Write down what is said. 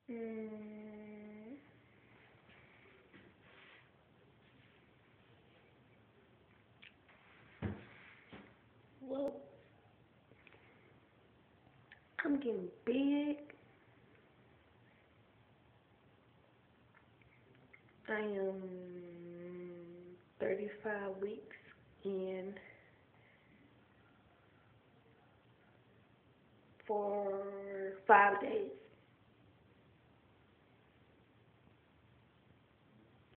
Mm, well, I'm getting big. I am 35 weeks in for 5 days.